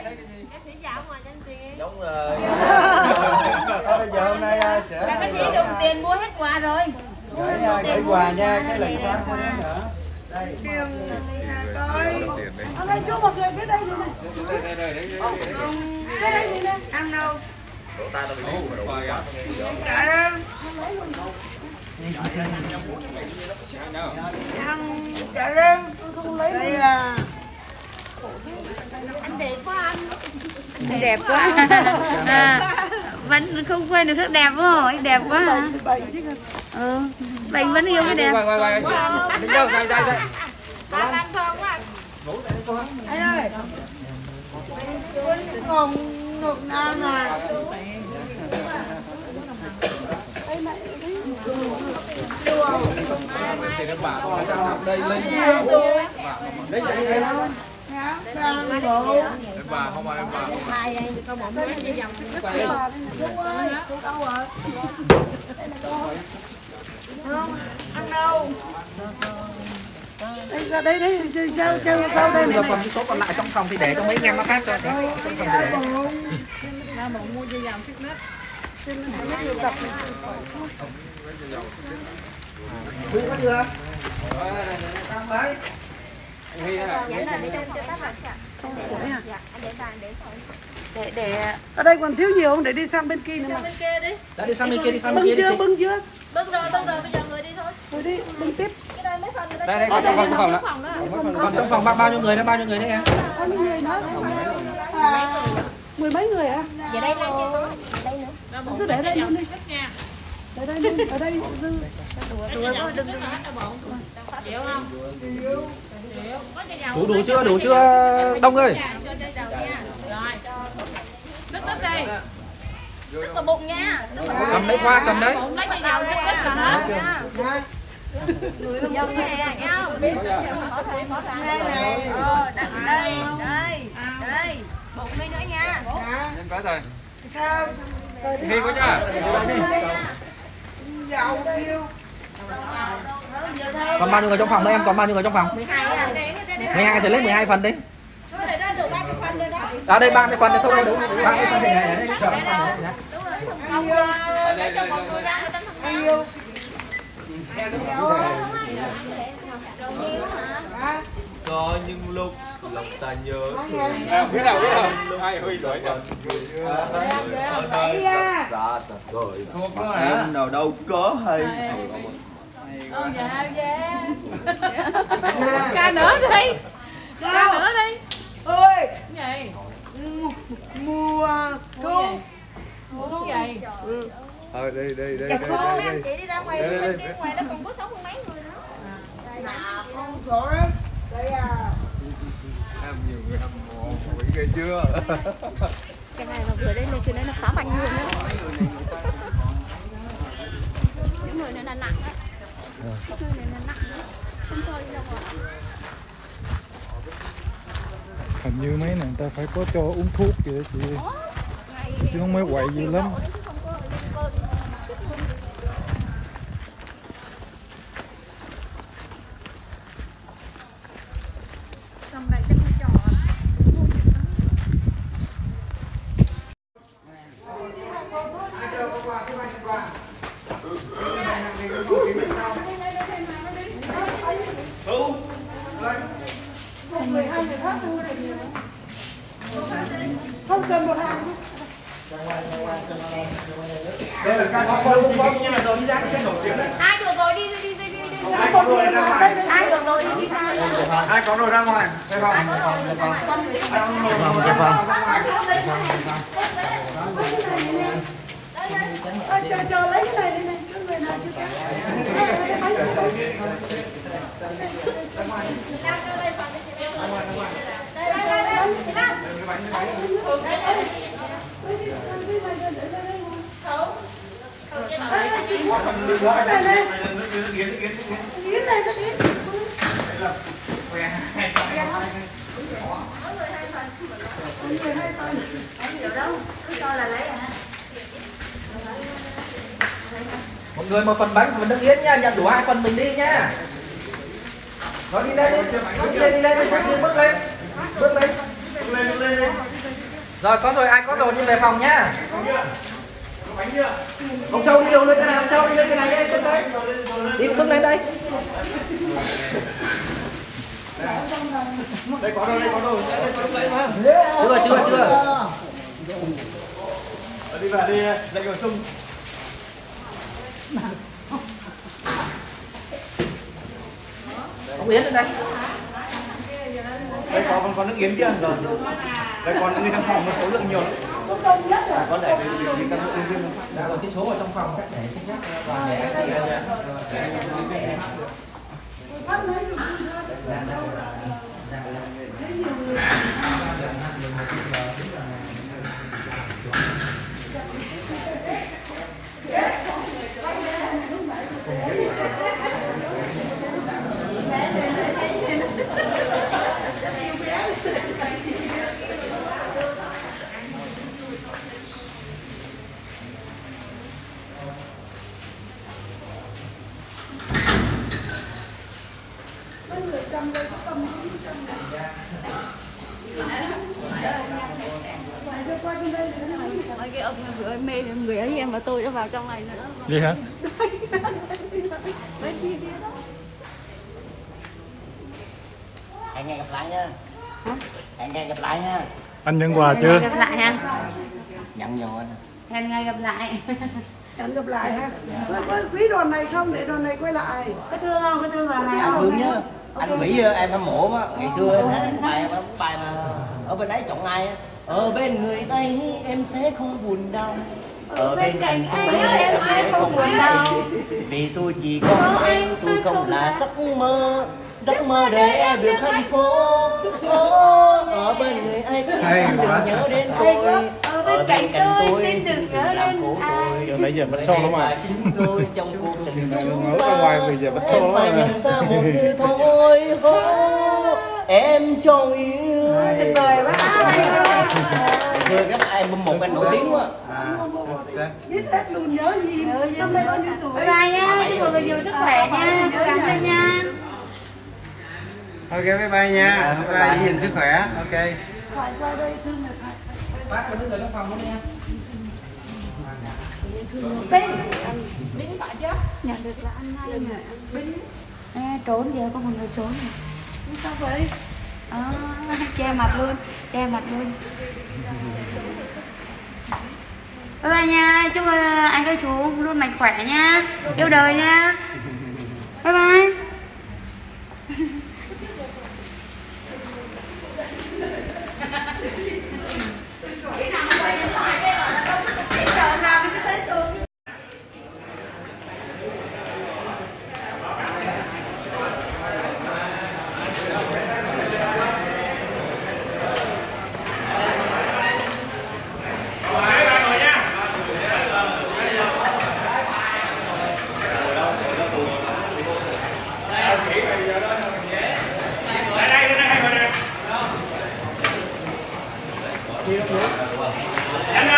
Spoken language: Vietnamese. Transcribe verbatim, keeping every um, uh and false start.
sĩ dạo ngoài cho anh tiền. Đúng rồi. Bây giờ hôm nay sẽ các sĩ dùng tiền mua hết quà rồi. gửi gửi quà nha, cái lần sau không đến nữa. Đây. Coi. Ở đây chú một người cái đây này. Cái đây đi nè. Ăn đâu? Đổ tay tao bị điếu mà đổ quá. Trả ra. Ăn trả ra. Đây là Anh đẹp quá anh. Anh đẹp quá. À, vẫn không quên được rất đẹp đúng không? Anh đẹp quá hả? Ừ, Bình vẫn yêu cái đẹp. Quay quay quay. Đứng đâu, đây đây đây. Bà làm thơm quá. anh ơi. Còn ngược nào rồi. Thì nó bảo là sao học đây lên. Đấy chạy đây. Em bà không ai em bà. Hai đây có một cái đi vòng sức rồi. Chú ơi, cô đâu rồi? Không, ăn đâu? Đây ra đây đấy, sao sao sao đây này. Còn số còn lại trong phòng thì để cho mấy anh em nó khác cho. Trong phòng thì để. Ra bộ mua dây vòng sức nước. Quý có chưa? Rồi này này tăng đấy. Để để Ở đây còn thiếu nhiều không? Để đi sang bên kia nữa mà. bên kia đi. Đã đi sang bên kia đi sang bên Bưng kia đi chưa, chị. bưng chưa? Bưng rồi, bưng rồi, bây giờ người đi thôi. Rồi đi, bưng tiếp. Cái đây mấy phần người ta. Đây đây còn trong phòng đó. Còn trong phòng bao bao nhiêu người đó, bao nhiêu người đấy em? Bao nhiêu người nữa? À, mười mấy người à? Giờ đây lên trên đó, đây nữa. Cứ để đây luôn đi. Để đây luôn, ở đây dư. Đủ đủ chưa? Đủ chưa Đông ơi? Sức đất đây. Sức vào bụng nha. Sức vào bụng. Cầm lấy qua, cầm đấy. Lấy cái dầu sức đất vào nha. Người vào dầu nè, nghe không? Bỏ thêm, bỏ thêm. Ờ, đặt đây, đây, đây. Bụng đây nữa nha. Em có rồi. Sao? Ghi có chưa? Dầu tiêu. Còn bao nhiêu người trong phòng nữa em? Còn bao nhiêu người trong phòng? mười hai à? mười hai thì lấy mười hai phần đi. À đây ba mươi phần thì thôi đủ. ba mươi phần thì này này. Không, cho mọi người ra người ta thằng nào. Có những lúc lòng ta nhớ thương. À, biết nào biết nào. Ai Huy tuổi nhỉ? Vậy à. Dạ rồi. Em nào đâu có hay. Ờ dạ dạ. Ca nữa đi. Ca nữa đi. Ơi. Cái gì? Mùa thu. Mua thuốc gì? Ờ đây đây đây. Dạ không, mấy anh chị đi ra ngoài bên kia ngoài đó còn có sáu mươi mấy người nữa. Nào không rõ lắm. Đây à. Em nhiều người hâm mộ quỷ ghê chưa? Cái này mà vừa đến đây chưa nên nó xóa bánh luôn á. Những người này là nặng á. Những người này là nặng á. Không thôi đi đâu rồi. Hình như mấy này người ta phải có cho uống thuốc vậy đó chị, chứ không mới quậy dữ lắm. Không cần một hàng. Đây là các con luôn con nha, đồ đi ra cái nổi tiếng đấy. Ai được rồi đi đi đi đi đi. Ai có đồ ra ngoài. Ai được rồi đi đi ra. Ai có đồ ra ngoài. Đây không? Ai có đồ ra ngoài. Ờ, chờ chờ lấy cái này đi này, cái người nào chưa có. Một người một phần bánh, một phần nước yến nha, nhận đủ hai phần mình đi nha. Nó đi lên đi, bước lên đi lên, bước lên, bước lên, bước lên, bước lên. Rồi có rồi, ai có rồi đi về phòng nhá. Ông Châu đi đâu lên trên này, ông Châu đi lên trên này đây, bên đây. Đi bước lên đây. Đây có đâu, đây có đâu, đây có lấy mà. Chưa chưa chưa. Đi vào đi, đây ngồi chung. Ông Yến lên đây. Đây có con nước Yến kia rồi. Đây còn người trong phòng số lượng nhiều lắm. Con để cái cái căn hộ riêng. Đã rồi cái số ở trong phòng chắc để xin nhắc và để chị cái ông người mê người ấy em và tôi đã vào trong này nữa. Gì hả? Hẹn ngày gặp lại nha. Hẹn ngày gặp lại nha. Anh nhận quà chưa? Gặp lại ha. Nhận rồi anh. Hẹn ngày gặp lại. Hẹn gặp lại ha. Có, có quý đoàn này không để đoàn này quay lại. Có thương không? Có thương vào này Anh không? thương nhá. Anh nghĩ em hâm mộ á. Ngày xưa em hát bài bài mà ở bên đấy chọn ai á. Ở bên người ấy em sẽ không buồn đau. Ở bên cạnh anh em ai không buồn đau. Vì tôi chỉ có em, tôi không là giấc mơ. Giấc mơ để em được hạnh phúc. Ở bên người ấy xin đừng nhớ đến tôi. Ở bên cạnh tôi xin đừng nhớ đến ai. Giờ nãy giờ bắt xô lắm mà. Chính tôi trong cuộc tình Ngỡ ra ngoài bây giờ bắt xô em phải lắm nhận ra một điều thôi. Em cho yêu. Tuyệt vời quá. Xưa các em một anh nổi tiếng quá. Biết hết luôn, nhớ gì. Năm nay bao nhiêu tuổi? Bye bye nha, chúc mọi người nhiều sức khỏe nha, cố gắng lên nha. Ok, bye bye nha. Bye bye, giữ gìn sức khỏe. Ok. Phải qua đây thương là phải. Bác cho đứng ở trong phòng luôn nha. Nhận được là anh hay nè. À, trốn giờ có một người trốn nè. Sao vậy? À, che mặt luôn, che mặt luôn. Bye bye nha, chúc anh các chú luôn mạnh khỏe nha, yêu đời nha. Bye bye. Nhanh